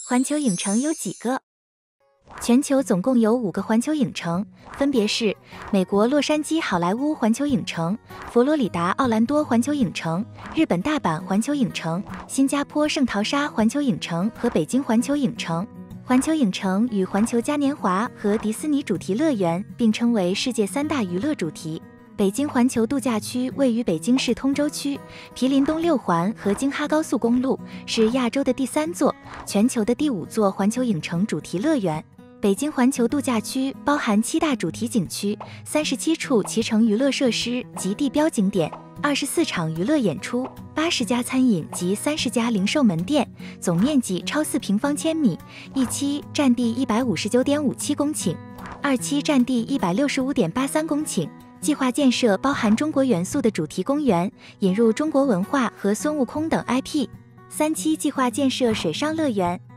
环球影城有几个？全球总共有5个环球影城，分别是美国洛杉矶好莱坞环球影城、佛罗里达奥兰多环球影城、日本大阪环球影城、新加坡圣淘沙环球影城和北京环球影城。环球影城与环球嘉年华和迪士尼主题乐园并称为世界3大娱乐主题。北京环球度假区位于北京市通州区，毗邻东6环和京哈高速公路，是亚洲的第3座、全球的第5座环球影城主题乐园。北京环球度假区包含7大主题景区、37处骑乘娱乐设施及地标景点、24场娱乐演出、80家餐饮及30家零售门店，总面积超4平方千米，一期占地159.57公顷，2期占地165.83公顷。计划建设包含中国元素的主题公园，引入中国文化和孙悟空等 IP。3期计划建设水上乐园。